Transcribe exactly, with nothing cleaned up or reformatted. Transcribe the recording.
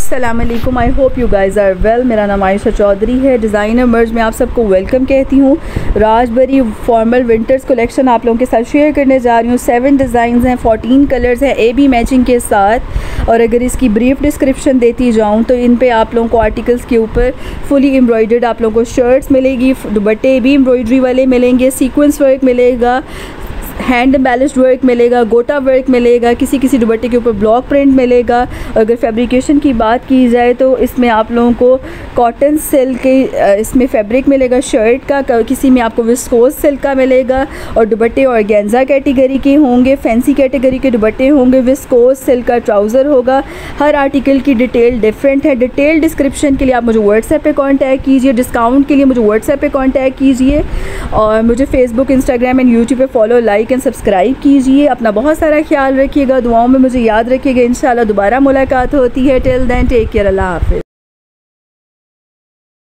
अस्सलाम वालेकुम, I hope you guys are well. मेरा नाम आयशा चौधरी है, डिज़ाइनर मर्ज में आप सबको वेलकम कहती हूँ। राजबरी फॉर्मल विंटर्स कलेक्शन आप लोगों के साथ शेयर करने जा रही हूँ। सेवन डिज़ाइंस हैं, फोर्टीन कलर्स हैं ए बी मैचिंग के साथ। और अगर इसकी ब्रीफ डिस्क्रिप्शन देती जाऊँ तो इन पे आप लोगों को आर्टिकल्स के ऊपर फुली एम्ब्रॉयडर्ड आप लोगों को शर्ट्स मिलेगी, दुपट्टे भी एम्ब्रॉयडरी वाले मिलेंगे, सीक्वेंस वर्क मिलेगा, हैंड एम्बेलिश्ड वर्क मिलेगा, गोटा वर्क मिलेगा, किसी किसी दुपट्टे के ऊपर ब्लॉक प्रिंट मिलेगा। और अगर फैब्रिकेशन की बात की जाए तो इसमें आप लोगों को कॉटन सिल्क के इसमें फैब्रिक मिलेगा शर्ट का, किसी में आपको विस्कोस सिल्क का मिलेगा। और दुपट्टे ऑर्गेन्जा कैटेगरी के होंगे, फैंसी कैटेगरी के दुपट्टे होंगे, विस्कोस सिल्क का ट्राउज़र होगा। हर आर्टिकल की डिटेल डिफरेंट है। डिटेल डिस्क्रिप्शन के लिए आप मुझे व्हाट्सएप पे कांटेक्ट कीजिए, डिस्काउंट के लिए मुझे व्हाट्सएप पे कांटेक्ट कीजिए। और मुझे फेसबुक, इंस्टाग्राम एंड यूट्यूब पे फॉलो, लाइक एंड सब्सक्राइब कीजिए। अपना बहुत सारा ख्याल रखिएगा, दुआओं में मुझे याद रखिएगा। इंशाल्लाह दोबारा मुलाकात होती है। टिल देन टेक केयर, अल्लाह हाफ़िज़।